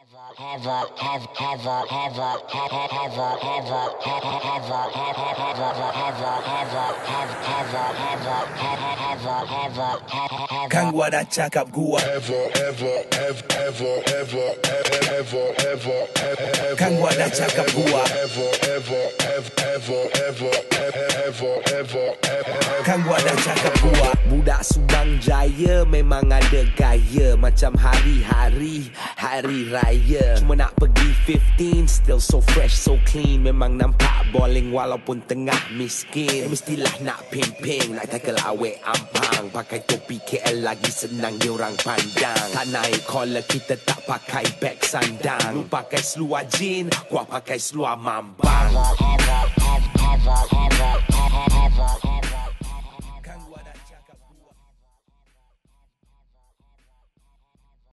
Kan gua dah cakap gua Kan gua dah cakap gua Kan gua dah cakap gua. Budak Subang Jaya memang ada gaya macam hari-hari hari raya. Cuma nak pergi 15 still so fresh so clean. Memang nampak bowling walaupun tengah miskin. Mestilah nak pimping nak tackle awet ampang. Pakai topi KL lagi senang diorang pandang. Tak naik collar kita tak pakai beg sandang. Lu pakai seluar jean, gua pakai seluar mambang.